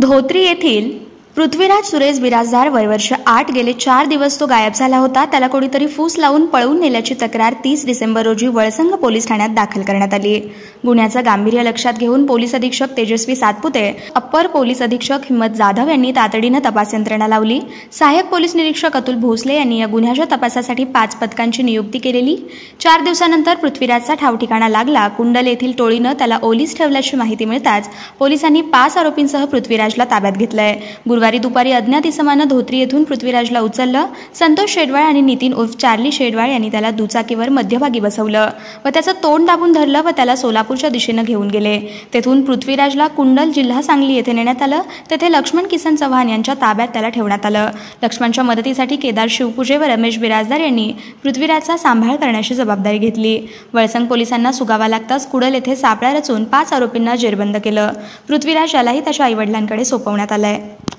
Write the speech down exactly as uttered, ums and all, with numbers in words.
धोत्री येथील पृथ्वीराज सुरेश बिराजदार वय वर्ष आठ गेले चार दिवस तो गायब झाला होता. त्याला कोणीतरी फूस लावून पळवून नेल्याची तक्रार तीस डिसेंबर रोजी वळसंग पोलीस ठाण्यात दाखल करण्यात आली. गुन्ह्याचं गांभीर्य लक्षात घेऊन पोलीस अधीक्षक तेजस्वी सातपुते, अप्पर पोलीस अधीक्षक हिम्मत जाधव यांनी तातडीनं तपास यंत्रणा लावली. सहाय्यक पोलीस निरीक्षक अतुल भोसले यांनी या गुन्ह्याच्या तपासासाठी पाच पथकांची नियुक्ती केलेली. चार दिवसानंतर पृथ्वीराजचा ठाव ठिकाणा लागला. कुंडल येथील टोळीनं त्याला ओलीस ठेवल्याची माहिती मिळताच पोलिसांनी पाच आरोपींसह पृथ्वीराजला ताब्यात घेतलंय. गुरुवारी दुपारी अज्ञात इसमानं धोत्री येथून पृथ्वीराजला उचललं. संतोष शेडवाळ आणि नितीन उर्फ चार्ली शेडवाळ यांनी त्याला दुचाकीवर मध्यभागी बसवलं व त्याचं तोंड दाबून धरलं व त्याला सोलापूरच्या दिशेनं घेऊन गेले. तेथून पृथ्वीराजला कुंडल जिल्हा सांगली येथे नेण्यात आलं. तेथे लक्ष्मण किसन चव्हाण यांच्या ताब्यात त्याला ठेवण्यात आलं. लक्ष्मणच्या मदतीसाठी केदार शिवपूजे व रमेश बिराजदार यांनी पृथ्वीराजचा सांभाळ करण्याची जबाबदारी घेतली. वळसंग पोलिसांना सुगावा लागताच कुडल येथे सापळा रचून पाच आरोपींना जेरबंद केलं. पृथ्वीराज यालाही त्याच्या आईवडिलांकडे सोपवण्यात आलंय.